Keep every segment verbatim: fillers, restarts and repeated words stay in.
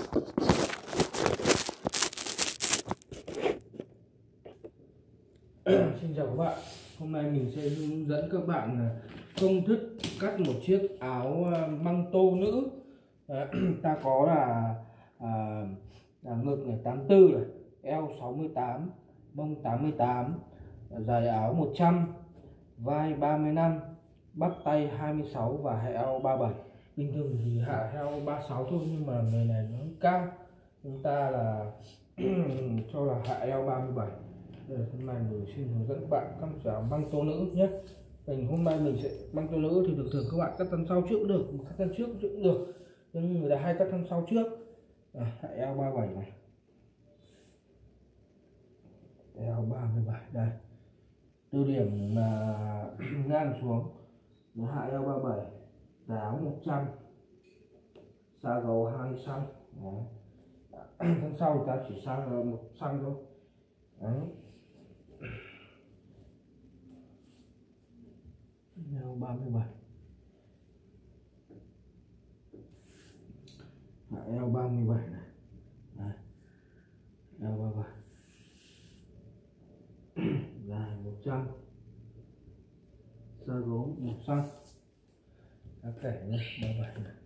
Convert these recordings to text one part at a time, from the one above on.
Xin chào các bạn, hôm nay mình sẽ hướng dẫn các bạn công thức cắt một chiếc áo măng tô nữ. À, ta có là, à, là ngực này tám mươi tư này, eo sáu mươi tám, mông tám mươi tám, dài áo một trăm, vai ba mươi lăm, bắp tay hai mươi sáu và hạ eo ba mươi bảy. Bình thường thì hạ eo ba mươi sáu thôi, nhưng mà người này nó cao, chúng ta là cho là hạ eo ba mươi bảy. Đây, hôm nay mình xin hướng dẫn các bạn cắt áo măng tô nữ nhé. Mình hôm nay mình sẽ măng tô nữ thì thường thường các bạn cắt thân sau trước cũng được, cắt thân trước cũng được, nhưng người ta hay cắt thân sau trước. À, hạ eo ba mươi bảy này, eo ba mươi bảy đây, từ điểm là ngang xuống nó hạ eo ba mươi bảy, dài áo một trăm, xa gấu hai xăng. Thân sau thì ta chỉ sang một xăng thôi. Đấy. Eo ba mươi bảy, hạ eo ba mươi bảy này. Đấy. Eo ba mươi bảy, dài một trăm, xa gấu một xăng. Đã kể nhé, ba mươi bảy này.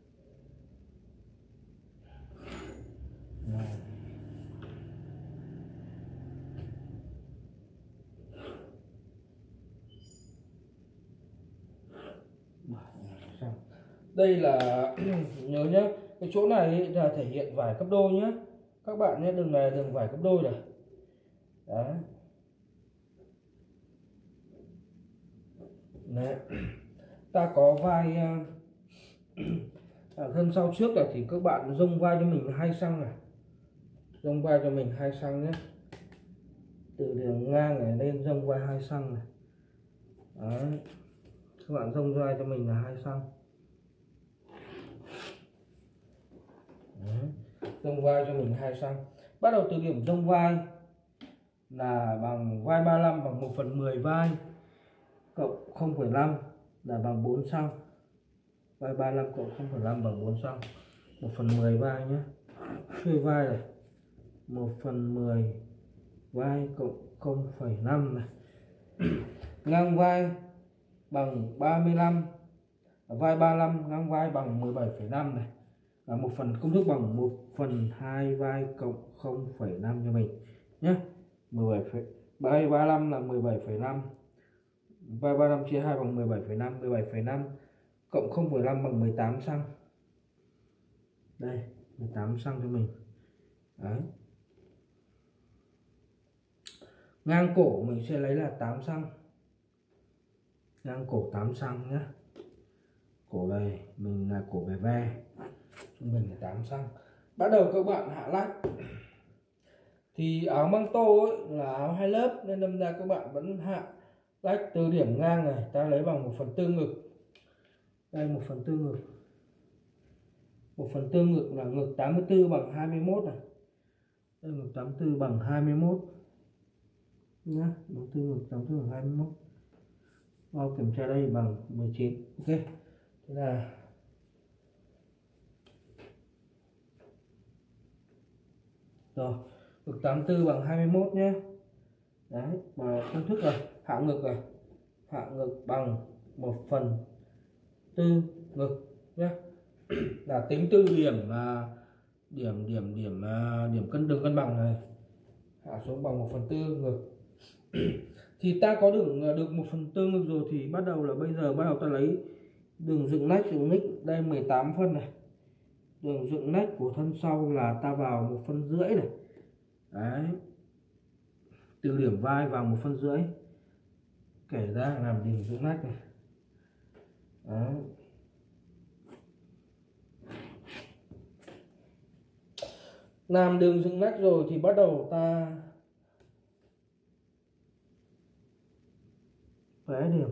Rồi. Đây là nhớ nhé, cái chỗ này là thể hiện vải cấp đôi nhé các bạn nhé, đường này đường vải cấp đôi này. Đấy. Đấy. Ta có vai à, thân sau trước này thì các bạn rông vai cho mình hai xăng này, rông vai cho mình hai xăng nhé, từ đường ngang này lên rông vai hai xăng này. Đấy. Các bạn rông vai cho mình là hai xăng. Rông vai cho mình hai xăng. Bắt đầu từ điểm rông vai là bằng vai ba mươi lăm bằng một phần mười vai cộng không phẩy năm là bằng bốn xăng. Vai ba mươi lăm cộng không phẩy năm bằng bốn xăng. một phần mười vai nhé. Xuôi vai này, một phần mười vai cộng không phẩy năm này. Ngang vai bằng ba mươi lăm, vai ba mươi lăm ngang vai bằng mười bảy phẩy năm này. Và một phần công thức bằng một phần hai vai cộng không phẩy năm cho mình nhé. mười bảy phẩy vai ba mươi lăm là mười bảy phẩy năm, vai ba mươi lăm chia hai bằng mười bảy phẩy năm, mười bảy phẩy năm cộng không phẩy năm bằng mười tám xăng. Đây, mười tám xăng cho mình. Đấy. Ngang cổ mình sẽ lấy là tám xăng. Ngang cổ tám xăng nhé. Cổ này mình là cổ về ve, trung bình là tám xăng. Bắt đầu các bạn hạ lách. Thì áo măng tô ấy là áo hai lớp nên đâm ra các bạn vẫn hạ lách từ điểm ngang này ta lấy bằng một phần tư ngực. Đây, một phần tư ngực. Một phần tư ngực là ngực tám mươi tư bằng hai mươi mốt này. Đây, ngực tám mươi tư bằng hai mươi mốt nhá, tám mươi tư ngực tám mươi tư bằng hai mươi mốt. Bao kiểm tra đây bằng mười chín. Ok. Thế là rồi, ngực tám mươi tư bằng hai mươi mốt nhé. Đấy, và công thức rồi, hạ ngực rồi. Hạ ngực bằng một phần tư ngực nhé. Là tính từ điểm là điểm điểm điểm điểm cân đường cân bằng này, hạ xuống bằng một phần tư ngực. Thì ta có được được một phần tư ngực rồi thì bắt đầu là bây giờ bắt đầu ta lấy đường dựng nách dựng nick đây mười tám phân này. Đường dựng nách của thân sau là ta vào một phân rưỡi này. Đấy. Từ điểm vai vào một phân rưỡi. Kể ra làm đường dựng nách này. Đấy. Làm đường dựng nách rồi thì bắt đầu ta vẽ điểm.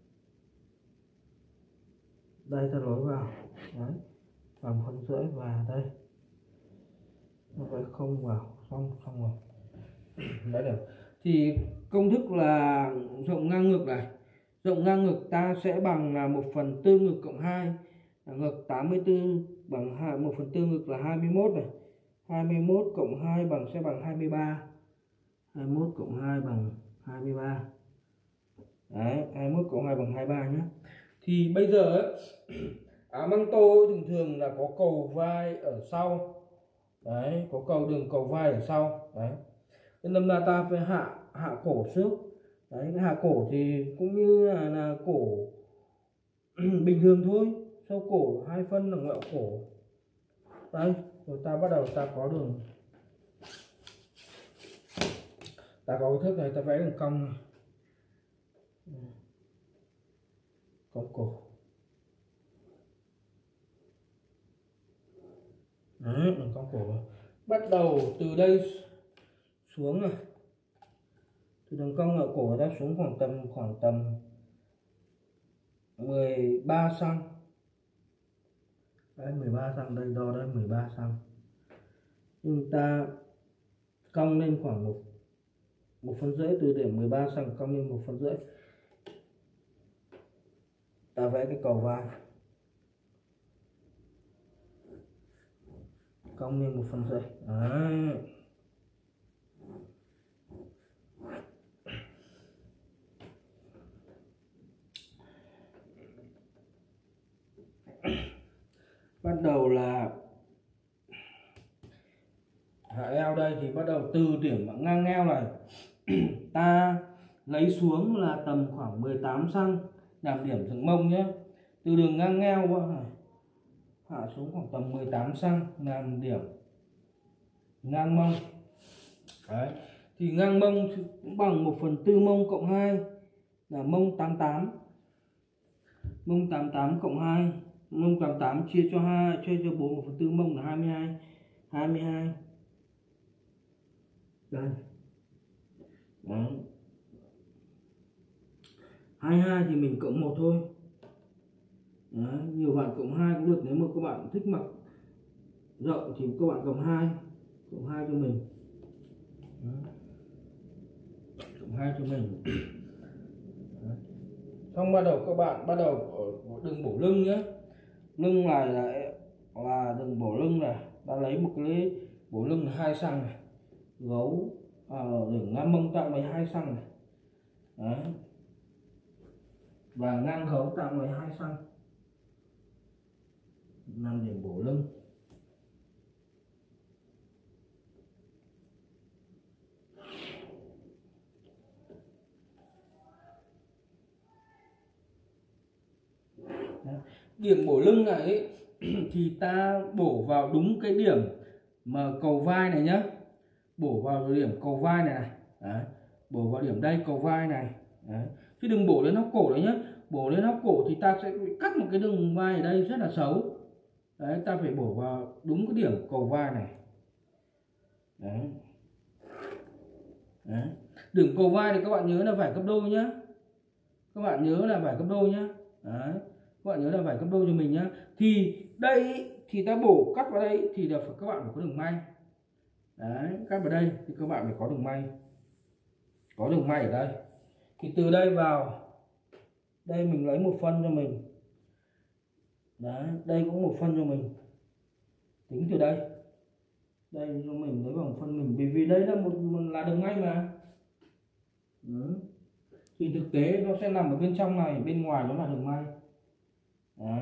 Đây ta nối vào. Đấy. Vào phân rưỡi và đây. Nó phải không vào, xong xong rồi. Đấy được. Thì công thức là rộng ngang ngực này. Rộng ngang ngực ta sẽ bằng là một phần tư ngực cộng hai. Ngực tám mươi tư bằng một phần tư ngực là hai mươi mốt này. hai mươi mốt cộng hai bằng sẽ bằng hai mươi ba. hai mươi mốt cộng hai bằng hai mươi ba. Đấy, hai mươi mốt cộng hai bằng hai mươi ba nhé. Thì bây giờ ấy, áo măng tô thường thường là có cầu vai ở sau. Đấy, có cầu đường cầu vai ở sau. Đấy. Nên lâm là ta phải hạ hạ cổ trước. Đấy, hạ cổ thì cũng như là, là cổ bình thường thôi. Sau cổ hai phân là ngoẹo cổ. Đây, rồi ta bắt đầu ta có đường, ta có cái thước này, ta vẽ đường cong này, cong cổ. Đấy, đường cong cổ. Bắt đầu từ đây xuống này, từ đường cong ở cổ ta xuống khoảng tầm khoảng tầm mười ba xăng. Đấy, mười ba xăng đây, đo đây mười ba xăng. Chúng ta cong lên khoảng một một phân rưỡi, từ điểm mười ba xăng cong lên một phân rưỡi. Ta vẽ cái cầu vai, cong lên một phân rưỡi. Đấy. Bắt đầu là hạ eo đây, thì bắt đầu từ điểm ngang eo này ta lấy xuống là tầm khoảng mười tám xăng làm điểm dừng mông nhé. Từ đường ngang eo hạ xuống khoảng tầm mười tám xăng làm điểm ngang mông. Đấy. Thì ngang mông cũng bằng một phần tư mông cộng hai là mông tám mươi tám. Mông tám mươi tám cộng hai, mông tám mươi tám chia cho hai, chia cho bốn, một phần tư mông là hai mươi hai. hai mươi hai. Đây. Đấy. hai mươi hai thì mình cộng một thôi. Đấy. Nhiều bạn cộng hai cũng được, nếu mà các bạn thích mặc rộng thì các bạn cộng hai, cộng hai cho mình. Đấy. Cộng hai cho mình. Đấy. Xong bắt đầu các bạn bắt đầu đường bổ lưng nhé. Lưng này là là đường bổ lưng này, ta lấy một cái bổ lưng là hai xăng này, gấu ở đỉnh ngang mông tạo mười hai xăng này. Đấy. Và ngang gấu tạo mười hai xăng làm điểm bổ lưng. Đấy. Điểm bổ lưng này ấy, thì ta bổ vào đúng cái điểm mà cầu vai này nhá, bổ vào điểm cầu vai này này. Đấy. Bổ vào điểm đây cầu vai này. Đấy. Chứ đừng bổ lên nóc cổ đấy nhá. Bổ lên nóc cổ thì ta sẽ cắt một cái đường vai ở đây rất là xấu. Đấy, ta phải bổ vào đúng cái điểm cầu vai này. Đấy. Đấy. Điểm cầu vai thì các bạn nhớ là phải gấp đôi nhá. Các bạn nhớ là phải gấp đôi nhá. Đấy. Các bạn nhớ là phải gấp đôi cho mình nhá. Thì đây thì ta bổ cắt vào đây thì là các bạn phải có đường may. Đấy, cắt vào đây thì các bạn phải có đường may. Có đường may ở đây. Thì từ đây vào đây mình lấy một phân cho mình. Đấy, đây cũng một phân cho mình. Tính từ đây. Đây cho mình lấy bằng phân mình, vì vì đây là một, một là đường may mà. Đấy. Thì thực tế nó sẽ nằm ở bên trong này, bên ngoài nó là đường may. Đấy.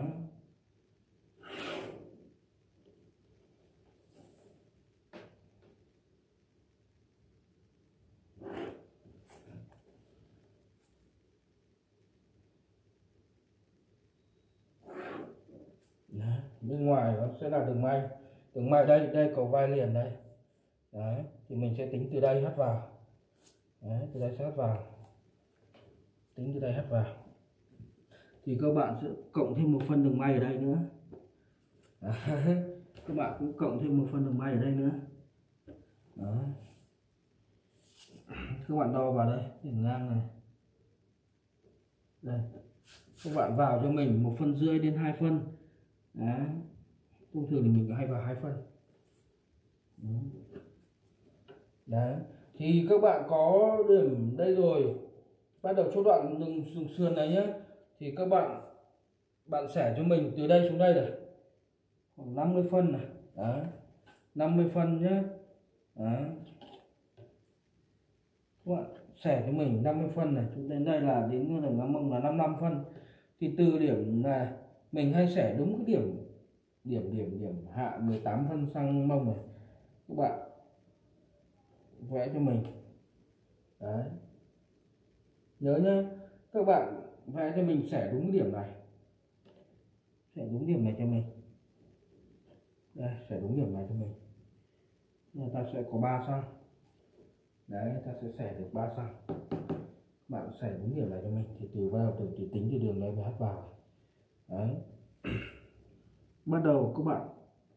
Đấy. Bên ngoài nó sẽ là đường may. Đường may đây, đây cầu vai liền đây. Đấy, thì mình sẽ tính từ đây hất vào. Đấy, từ đây sẽ hất vào. Tính từ đây hất vào. Thì các bạn sẽ cộng thêm một phân đường may ở đây nữa. Đấy. Các bạn cũng cộng thêm một phân đường may ở đây nữa. Đó. Các bạn đo vào đây, điểm ngang này. Đây. Các bạn vào cho mình một phân rưỡi đến hai phân. Đấy. Thông thường thì mình hay vào hai phân. Đấy. Thì các bạn có điểm đây rồi, bắt đầu chỗ đoạn đường, đường sườn này nhé, thì các bạn bạn xẻ cho mình từ đây xuống đây này khoảng năm mươi phân này. Đấy. năm mươi phân nhé. Đấy. Các bạn xẻ cho mình năm mươi phân này, đến đây là đến đường ngang mông là năm mươi lăm phân. Thì từ điểm này mình hay xẻ đúng cái điểm điểm điểm điểm hạ mười tám phân sang mông này, các bạn vẽ cho mình. Đấy, nhớ nhá, các bạn vẽ cho mình xẻ đúng điểm này, xẻ đúng điểm này cho mình. Đây, xẻ đúng điểm này cho mình. Người ta sẽ có ba xăng. Đấy, ta sẽ xẻ được ba xăng. Bạn xẻ đúng điểm này cho mình thì từ vào từ, từ tính từ đường này về hát vào. Đấy. Bắt đầu các bạn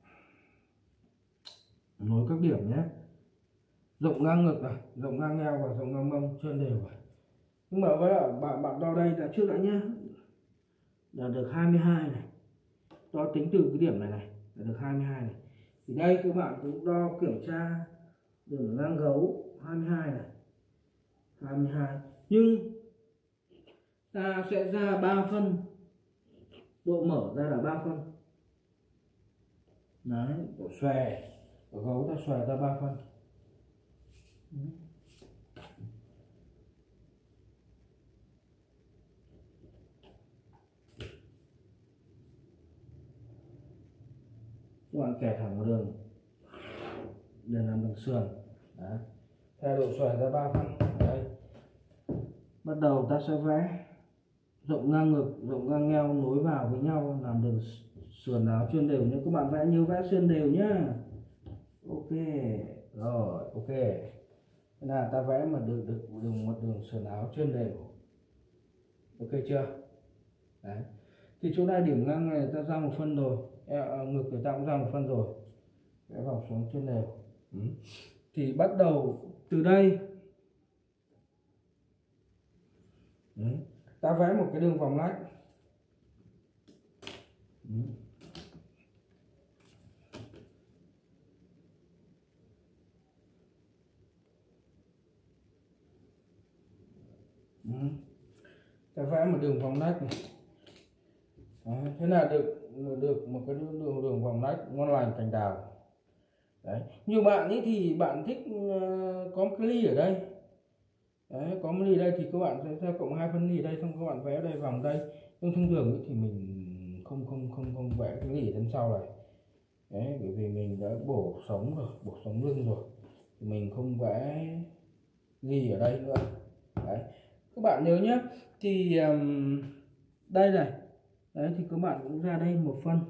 nối các điểm nhé. Rộng ngang ngực này, rộng ngang eo và rộng ngang mông trơn đều này. Nhưng mà với lại bạn bạn đo đây là trước đã nhé, là được hai mươi hai này. Đo tính từ cái điểm này này là được hai mươi hai này. Thì đây các bạn cũng đo kiểm tra đường ngang gấu hai mươi hai này, hai mươi hai. Nhưng ta sẽ ra ba phân, độ mở ra là ba phân. Đấy, độ xòe của gấu ta xòe ra ba phân. Các bạn kẻ thẳng một đường để làm đường sườn. Đấy, theo độ xòe ra ba phân. Đây, bắt đầu ta sẽ vẽ rộng ngang ngực, rộng ngang eo nối vào với nhau làm đường sườn áo chuyên đều nhé. Các bạn vẽ như vẽ xuyên đều nhá. Ok rồi, ok. Thế là ta vẽ mà được được đường một đường sườn áo chuyên đều. Ok chưa? Đấy. Thì chỗ này điểm ngang này ta ra một phân rồi, eo, ngực người ta cũng ra một phân rồi. Vẽ vòng xuống chuyên đều. Ừ. Thì bắt đầu từ đây. Ừ. Ta vẽ một cái đường vòng lách. Ừ. Ừ. Ta vẽ một đường vòng lách này. Đấy, thế là được được một cái đường đường vòng lách ngon lành cành đào. Đấy, nhiều bạn ấy thì bạn thích uh, có một cái ly ở đây. Đấy, có một ly ở đây thì các bạn sẽ theo cộng hai phân ly ở đây, xong các bạn vẽ ở đây vòng đây. Nhưng thông thường ấy thì mình không không không không vẽ cái ly ở đằng sau này. Đấy, bởi vì mình đã bổ sống rồi, bổ sống lưng rồi, thì mình không vẽ ly ở đây nữa. Đấy, các bạn nhớ nhé. Thì um, đây này. Đấy, thì các bạn cũng ra đây một phân,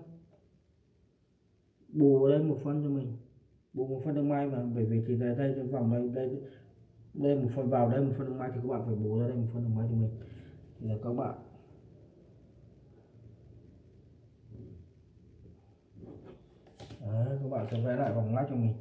bù vào đây một phân cho mình, bù một phân đường may mà, bởi vì thì đây đây cái vòng đây đây đây một phần vào đây một phân đường may thì các bạn phải bù ra đây một phân đường may cho mình. Thì là các bạn đấy, các bạn sẽ vẽ lại vòng lách cho mình.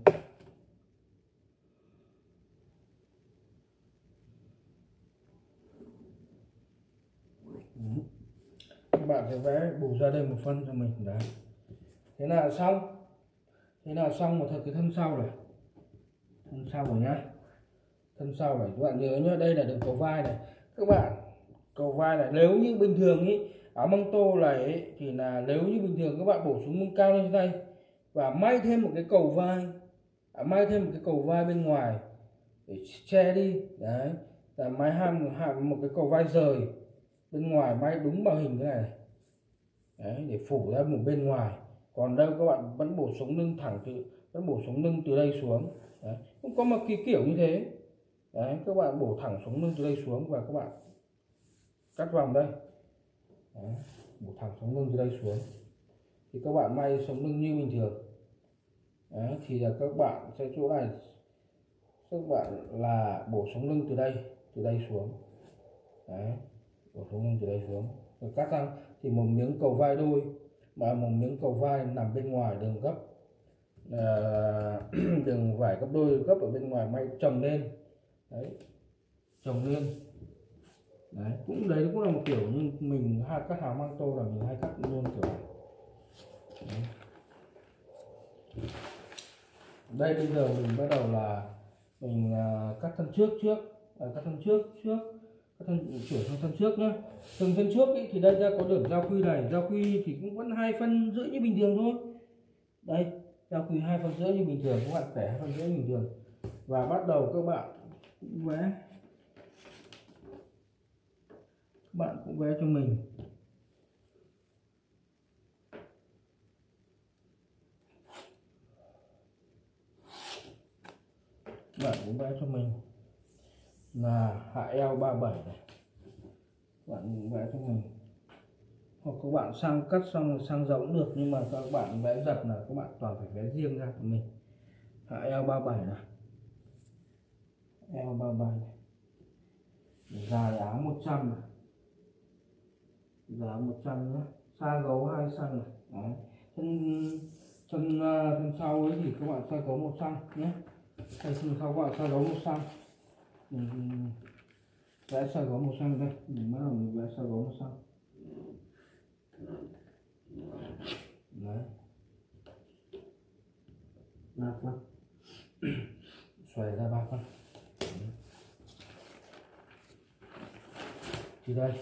Đấy. Các bạn sẽ vẽ bù ra đây một phân cho mình. Đấy, thế là xong. Thế là xong một thật cái thân sau này, thân sau rồi nhá, thân sau này các bạn nhớ nhá, đây là đường cầu vai này. Các bạn cầu vai này nếu như bình thường ý áo măng tô này ý, thì là nếu như bình thường các bạn bổ súng mông cao lên đây và may thêm một cái cầu vai, à, may thêm một cái cầu vai bên ngoài để che đi. Đấy, là may ham hàm một cái cầu vai rời bên ngoài, may đúng vào hình thế này. Đấy, để phủ ra một bên ngoài. Còn đâu các bạn vẫn bổ súng lưng thẳng từ, vẫn bổ súng lưng từ đây xuống. Đấy, cũng có một cái kiểu như thế. Đấy, các bạn bổ thẳng sống lưng từ đây xuống và các bạn cắt vòng đây. Đấy, bổ thẳng sống lưng từ đây xuống thì các bạn may sống lưng như bình thường. Đấy, thì là các bạn sẽ chỗ này các bạn là bổ sống lưng từ đây, từ đây xuống. Đấy, bổ sống lưng từ đây xuống rồi cắt răng thì một miếng cầu vai đôi, mà một miếng cầu vai nằm bên ngoài đường gấp, à, đường vải gấp đôi gấp ở bên ngoài may chồng lên. Đấy, chồng lên. Đấy, cũng đấy cũng là một kiểu như mình hay cắt áo măng tô là mình hay cắt luôn kiểu này. Đấy. Đây bây giờ mình bắt đầu là mình uh, cắt thân trước trước, à, cắt thân trước trước, cắt thân chuyển sang thân trước nhé. Từng thân trước ý, thì đây ra có đường giao quy này, giao quy thì cũng vẫn hai phân rưỡi như bình thường thôi. Đây, theo quy hai phân rưỡi như bình thường, các bạn vẽ hai phân rưỡi bình thường. Và bắt đầu các bạn cũng vẽ, các bạn cũng vẽ cho mình bạn cũng vẽ cho mình là hạ eo ba mươi bảy này, bạn cũng vẽ cho mình, hoặc các bạn sang cắt xong sang rộng được, nhưng mà các bạn vẽ giật là các bạn toàn phải vẽ riêng ra của mình. Hạ eo ba mươi bảy này, eo ba mươi bảy này, dài áo một trăm này, dài áo một trăm nữa, xa gấu hai xăng này. Đấy. Chân chân chân sau ấy thì các bạn xa gấu một xăng nhé, tay chân sau các bạn xa gấu một xăng. Mình vẽ xa gấu một xăng đây, mình bắt đầu mình vẽ xa gấu một xăng. Đấy, ba phân, xoay ra ba phân. Thì đây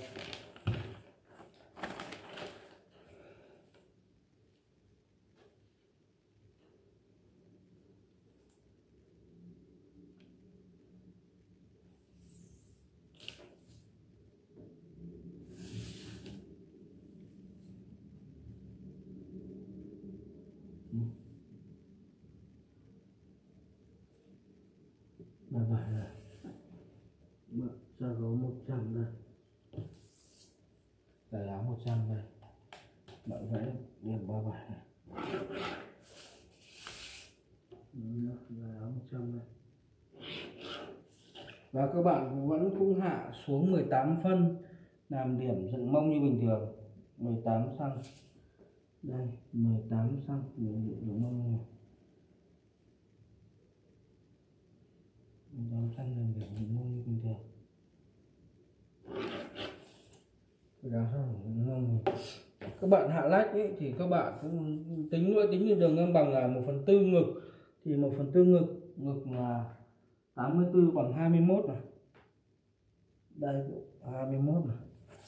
ba bảy này, ra gấu một trăm đây, dài áo một trăm đây, bạn vẽ điểm ba bảy này, dài áo một trăm đây. Và các bạn vẫn cũng hạ xuống mười tám phân làm điểm dựng mông như bình thường, mười tám xăng đây, mười tám xăng dựng mông này, mười tám xăng làm điểm dựng mông như bình thường. Các bạn hạ lách ấy, thì các bạn cũng tính nữa, tính như đường ngang bằng là một phần tư ngực, thì một phần tư ngực ngực là tám mươi tư bằng hai mươi mốt này, đây hai mươi mốt này,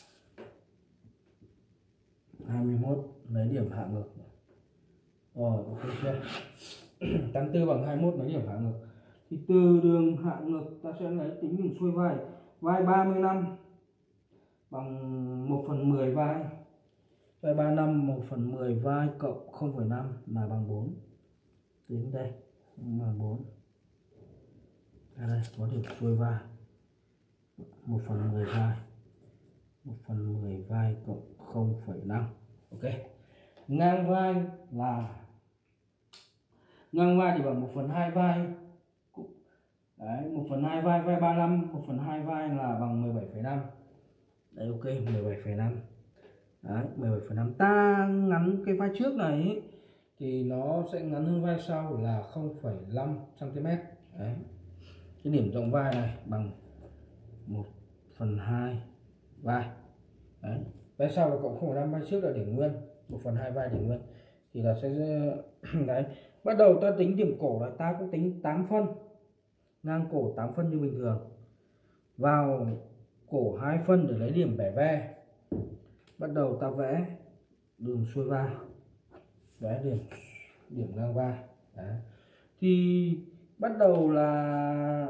hai mươi mốt lấy điểm hạ ngực rồi, ok chưa? tám mươi tư bằng hai mươi mốt lấy điểm hạ ngực. Thì từ đường hạ ngực ta sẽ lấy tính đường xuôi vai, vai ba mươi lăm bằng một phần mười vai, vai ba mươi lăm một phần mười vai cộng không phẩy năm là bằng bốn. Đến đây bằng bốn. À đây có điểm xuôi vai, một phần mười vai, một phần mười vai cộng không phẩy năm. Ok. Ngang vai là ngang vai thì bằng một phần hai vai. Đấy, một phần hai vai, vai ba mươi lăm, một phần hai vai là bằng mười bảy phẩy năm. Đấy, ok, mười bảy phẩy năm. Đấy, mười bảy phẩy năm. Ta ngắn cái vai trước này ý, thì nó sẽ ngắn hơn vai sau là không phẩy năm xăng ti mét. Đấy. Cái điểm rộng vai này bằng một phần hai vai. Đấy. Vai sau là cộng không phẩy năm, vai trước là để nguyên, một phần hai vai để nguyên. Thì là sẽ đấy. Bắt đầu ta tính điểm cổ là ta cũng tính tám phân. Ngang cổ tám phân như bình thường. Vào cổ hai phân để lấy điểm bẻ ve. Bắt đầu ta vẽ đường xuôi vai, vẽ điểm điểm ngang vai. Đấy. Thì bắt đầu là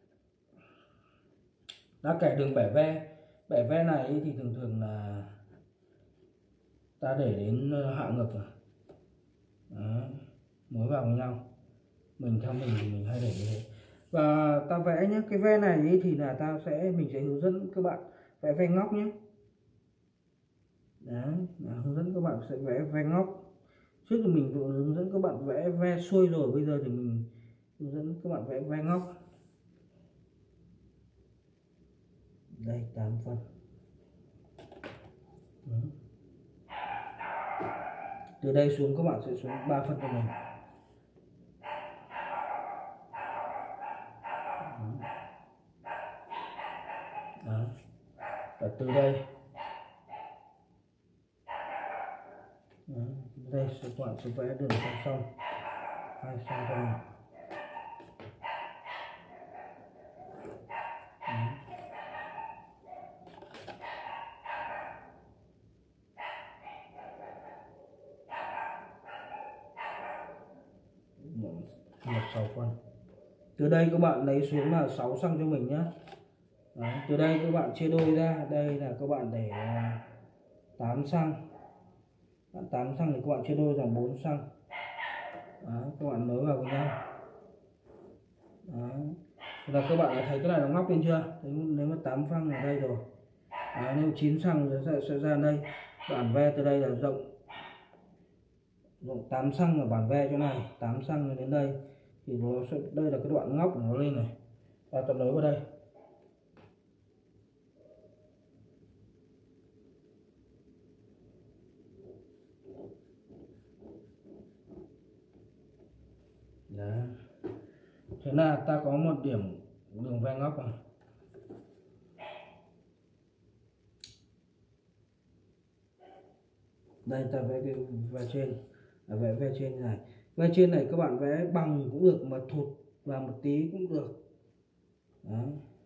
ta kẻ đường bẻ ve. Bẻ ve này thì thường thường là ta để đến hạ ngực rồi. Đấy. Nối vào với nhau. Mình theo mình thì mình hay để như thế. Và ta vẽ nhé, cái ve này thì là ta sẽ mình sẽ hướng dẫn các bạn vẽ ve ngóc nhé. Đấy, hướng dẫn các bạn sẽ vẽ ve ngóc. Trước thì mình vừa hướng dẫn các bạn vẽ ve xuôi rồi, bây giờ thì mình hướng dẫn các bạn vẽ ve ngóc. Đây tám phân. Đấy. Từ đây xuống các bạn sẽ xuống ba phân cho mình. Đó. Và từ đây đó, đây sẽ các bạn sẽ vẽ đường song song hai song cho mình. một sáu phân. Từ đây các bạn lấy xuống là sáu xăng cho mình nhé. Đấy, từ đây các bạn chia đôi ra, đây là các bạn để tám xăng, tám xăng thì các bạn chia đôi là bốn xăng. Đấy, các bạn nối vào với nhau. Đấy. Là các bạn thấy cái này nó ngóc lên chưa? Đấy, nếu mà tám xăng ở đây rồi. Đấy, nếu chín xăng sẽ, sẽ ra đây. Bản ve từ đây là rộng rộng tám xăng ở bản ve chỗ này, tám xăng đến đây thì nó sẽ, đây là cái đoạn ngóc của nó lên này. Và ta nối vào đây. Đấy. Thế là ta có một điểm đường ve ngóc này. Đây ta vẽ cái ve trên, vẽ ve trên này. Ve trên này các bạn vẽ bằng cũng được mà thụt vào một tí cũng được. Đấy.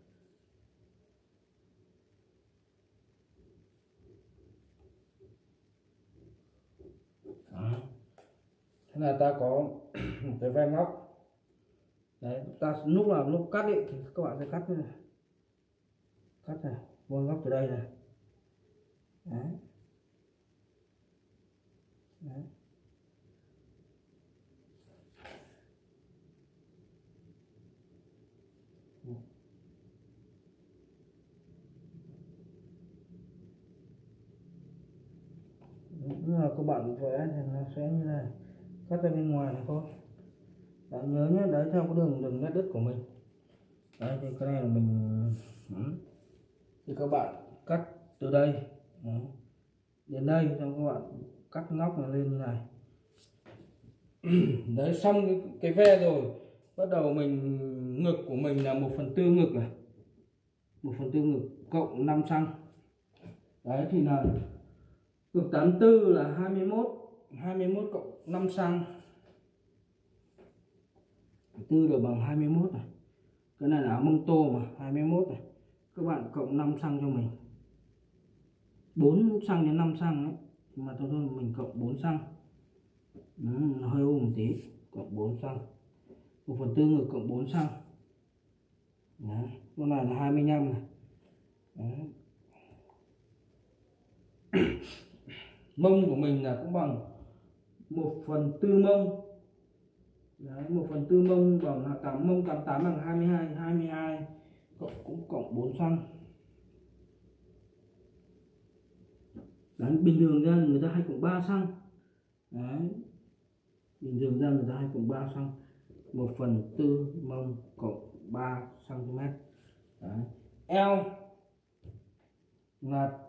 Đó. Thế là ta có một cái ve ngóc. Đấy, ta lúc nào lúc cắt ấy thì các bạn sẽ cắt như này, cắt này, vuông góc từ đây này. Đấy. Đấy. Lúc nào các bạn vẽ thì nó sẽ như này, cắt ra bên ngoài này thôi. Bạn nhớ nhé, đấy theo cái đường đường nét đứt của mình. Đấy thì cái này là mình thì các bạn cắt từ đây đấy, đến đây xong các bạn cắt ngóc nó lên như này. Đấy, xong cái, cái ve rồi bắt đầu mình ngực của mình là một phần tư ngực này, một phần tư ngực cộng năm xăng. Đấy thì là ngực tám tư là hai mươi mốt, hai mươi mốt cộng năm xăng, tư là bằng hai mươi mốt này. Cái này là áo mông tô mà, hai mươi mốt này. Các bạn cộng năm xăng cho mình, bốn xăng đến năm xăng đấy, mà thôi thôi mình cộng bốn xăng. Ừ, nó hơi ôm một tí, cộng bốn xăng, một phần tư ngực cộng bốn xăng. Đấy, con này là hai mươi lăm này. Đấy. Mông của mình là cũng bằng một phần tư mông. Đấy, một phần tư mông bằng tám, mông tám tám bằng hai mươi hai, hai mươi hai cộng cũng cộng bốn xăng. Đấy, bình thường ra người ta hay cộng ba xăng. Đấy, bình thường ra người ta hay cộng ba xăng, một phần tư mông cộng ba xăng ti mét. Đấy. Eo là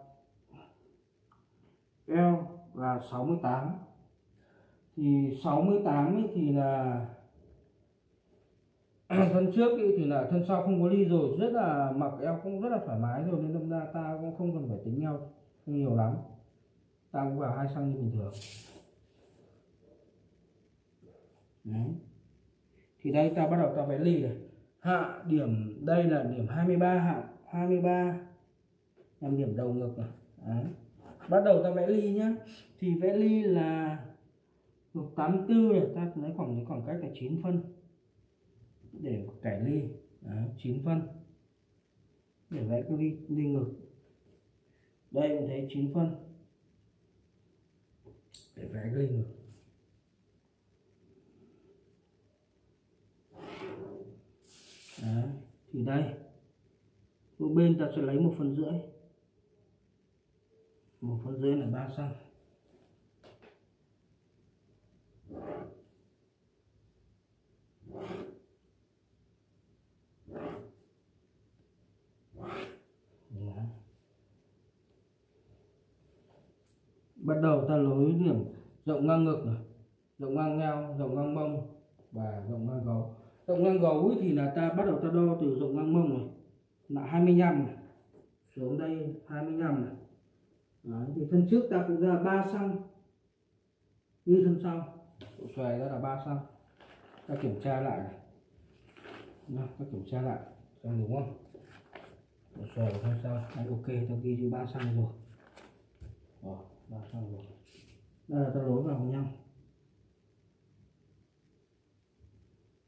eo là sáu mươi tám. Thì sáu mươi tám ấy thì là thân trước ấy thì là thân sau không có ly rồi, rất là mặc eo cũng rất là thoải mái rồi, nên đâm ra ta cũng không cần phải tính eo không nhiều lắm, ta cũng vào hai xăng như bình thường. Đấy. Thì đây ta bắt đầu ta vẽ ly này. Hạ điểm đây là điểm hai mươi ba, hạ hai mươi ba làm điểm đầu ngực này. Đấy. Bắt đầu ta vẽ ly nhá. Thì vẽ ly là ngực tám tư này, ta lấy khoảng khoảng cách là chín phân để cải ly. Đấy, chín phân để vẽ cái ly, ly ngực. Đây mình thấy chín phân để vẽ cái ly ngực. Đấy, thì đây một bên ta sẽ lấy một phần rưỡi, một phần rưỡi là ba xăng. Bắt đầu ta nối điểm rộng ngang ngực này, rộng ngang eo, rộng ngang mông và rộng ngang gấu. Rộng ngang gấu thì là ta bắt đầu ta đo từ rộng ngang mông này là hai mươi lăm này, xuống đây hai mươi lăm này. Đấy, thì thân trước ta cũng ra ba xăng như thân sau, độ xoài ra là ba xăng. Ta kiểm tra lại này. Nào, ta kiểm tra lại xem đúng không? Độ xoài của thân sau đấy, ok, ta ghi chữ ba xăng rồi. Rồi, ba xăng rồi. Đây là ta nối vào nhau.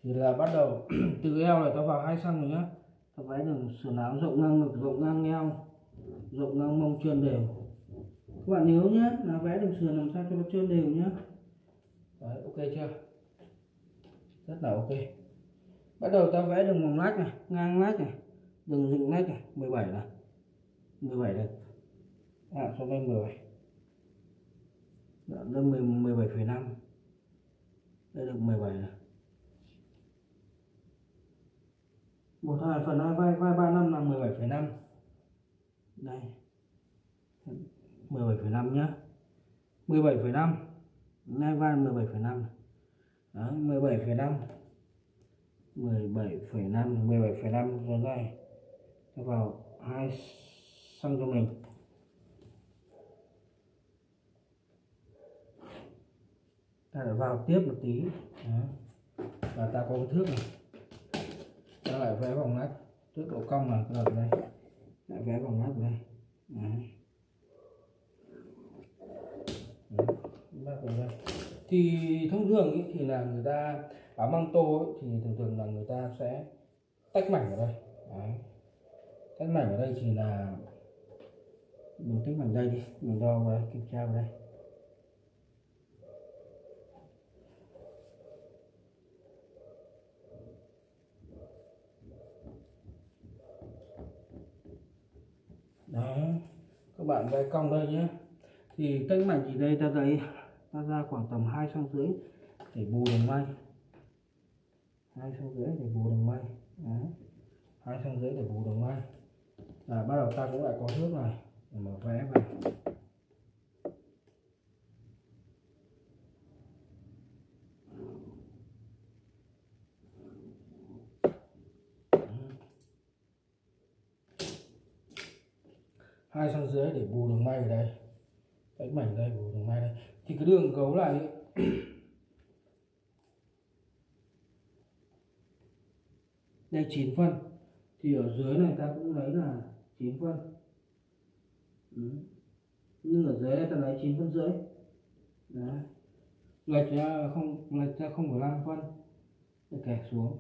thì là bắt đầu từ eo này ta vào hai xăng rồi nhá. Ta vẽ đường sườn áo rộng ngang ngực, rộng ngang eo, rộng ngang mông, trơn đều. Các bạn nhớ nhé, là vẽ đường sườn làm sao cho nó trơn đều nhá. Đấy, ok chưa? Rất là ok. Bắt đầu ta vẽ đường vòng lách này, ngang lách này, đường dựng lách này, mười bảy này, mười bảy này, à, cho lên mười bảy, lên mười bảy phẩy năm, đây được mười bảy này. Một hai phần hai vai vai ba năm là mười bảy phẩy năm, đây mười bảy phẩy năm nhá, mười bảy phẩy năm, hai vai mười bảy phẩy năm, đấy mười bảy phẩy năm, mười bảy phẩy năm, mười bảy phẩy năm rồi này, ta vào hai xăng cho mình. Ta lại vào tiếp một tí. Đó. Và ta có cái thước này, ta lại vẽ vòng lách, thước độ cong là ở đây, lại vẽ vòng lách ở đây. Đấy. Đấy. Đây. Thì thông thường ý, thì là người ta áo măng tô ấy, thì thường thường là người ta sẽ tách mảnh ở đây. Đấy. Tách mảnh ở đây thì là mình tách mảnh đây đi, mình đo và kiểm tra vào đây. Đó, các bạn vẽ cong đây nhé. Thì tách mảnh thì đây ta đây ta ra khoảng tầm hai xăng rưỡi để bù đường may, hai xăng rưỡi để bù đường may, hai xăng rưỡi để bù đường may. À, bắt đầu ta cũng lại có thước này để mà vẽ vào. Hai xăng rưỡi để bù đường may ở đây, tách mảnh đây, bù đường may đây. Thì cái đường gấu lại ấy, đây chín phân, thì ở dưới này ta cũng lấy là chín phân. Ừ. Nhưng ở dưới này ta lấy chín phân rưỡi. Đấy. Lệch ra không, lệch ra không phẩy năm phân, để kẹt xuống.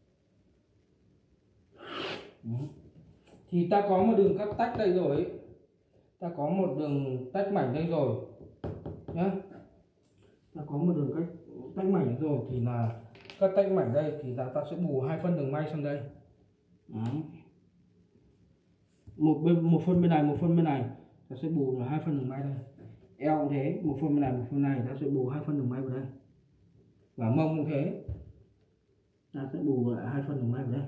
Ừ. Thì ta có một đường cắt tách đây rồi ấy. Ta có một đường tách mảnh đây rồi nhá. Ta có một đường cách tách mảnh rồi thì là cắt tách mảnh đây thì là ta sẽ bù hai phân đường may sang đây. Đấy. Một bên, một phân bên này, một phân bên này, ta sẽ bù là hai phân đường may đây. Eo cũng thế, một phân bên này, một phân này, ta sẽ bù hai phân đường may vào đây. Và mông cũng thế, ta sẽ bù lại hai phân đường may vào đây.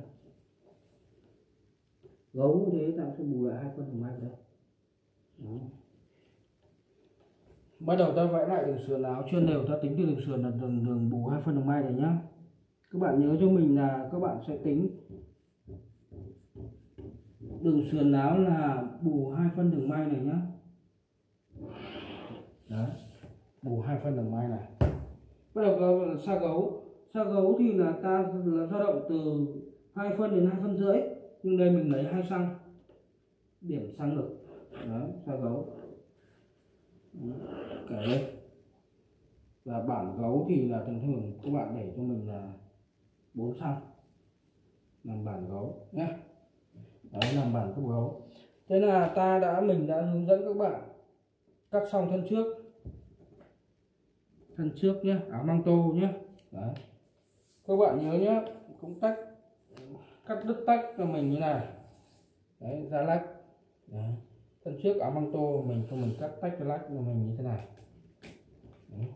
Gấu cũng thế, ta sẽ bù lại hai phân đường may vào đây. Đó. Bắt đầu ta vẽ lại đường sườn áo trơn đều, ta tính từ đường sườn là đường đường bù hai phân đường may này nhá. Các bạn nhớ cho mình là các bạn sẽ tính đường sườn áo là bù hai phân đường may này nhá. Đấy, bù hai phân đường may này. Bắt đầu là xa gấu, xa gấu thì là ta là dao động từ hai phân đến hai phân rưỡi, nhưng đây mình lấy hai xăng điểm xăng ngực. Đấy, xa gấu. Kể lên. Và bản gấu thì là thường thường các bạn để cho mình là bốn xăng làm bản gấu nhé. Đấy, làm bản cấp gấu. Thế là ta đã mình đã hướng dẫn các bạn cắt xong thân trước, thân trước nhé, áo măng tô nhé. Đấy, các bạn nhớ nhé, cũng tách cắt đứt tách cho mình như này. Đấy, ra lách. Đấy. Thân trước áo măng tô mình cho mình cắt tách cái lách của mình như thế này. Đấy.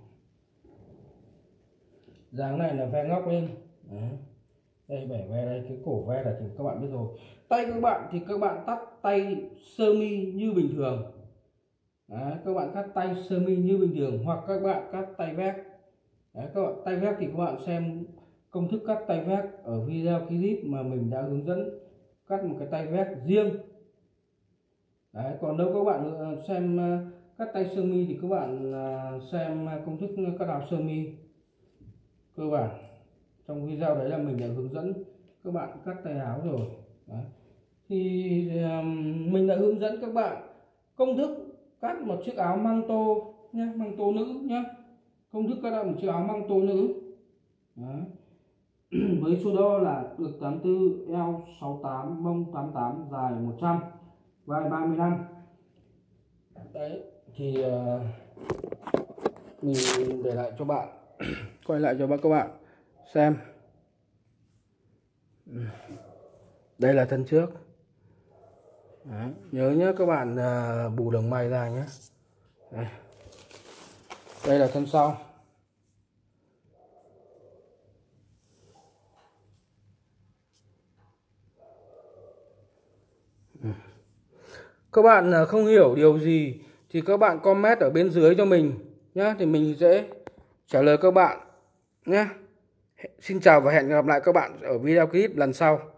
Dáng này là ve ngóc lên. Đấy. Đây bẻ ve đây, cái cổ ve là thì các bạn biết rồi. Tay các bạn thì các bạn tắt tay sơ mi như bình thường. Đấy, các bạn cắt tay sơ mi như bình thường, hoặc các bạn cắt tay vét. Đấy, các bạn tay vét thì các bạn xem công thức cắt tay vét ở video clip mà mình đã hướng dẫn cắt một cái tay vét riêng. Đấy, còn nếu các bạn xem cắt tay sơ mi thì các bạn xem công thức cắt áo sơ mi cơ bản trong video đấy là mình đã hướng dẫn các bạn cắt tay áo rồi. Đấy. Thì um, mình đã hướng dẫn các bạn công thức cắt một chiếc áo măng tô nhé, măng tô nữ nhé, công thức cắt một chiếc áo măng tô nữ. Đấy. với số đo là ngực tám tư, eo sáu tám, mông tám tám, dài một trăm, vai ba mươi lăm. Đấy thì uh, mình để lại cho bạn quay lại cho các bạn xem. Đây là thân trước. Đấy, nhớ nhé các bạn, uh, bù đường may ra nhé. Đây. Đây là thân sau. Các bạn không hiểu điều gì thì các bạn comment ở bên dưới cho mình nhé, thì mình sẽ trả lời các bạn nhé. Xin chào và hẹn gặp lại các bạn ở video clip lần sau.